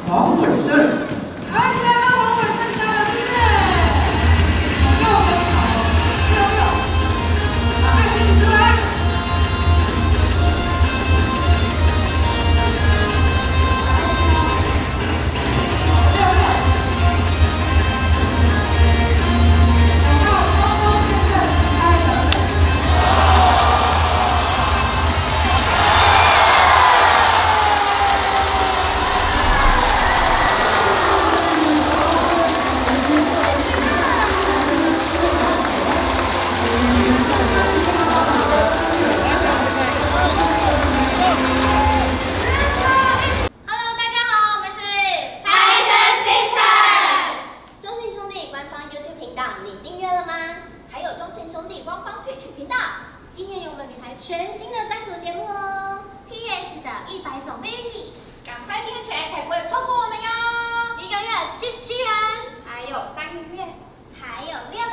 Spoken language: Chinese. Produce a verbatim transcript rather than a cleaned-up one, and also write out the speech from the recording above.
黄伟胜， 而且跟黄伟胜加油，谢谢。右跟好，六六，把爱心举出来。 全新的专属节目哦 ！P S 的一百种魅力，赶快订阅起来才不会错过我们哟！ 一个月七十七元， 还有三个月， 还有六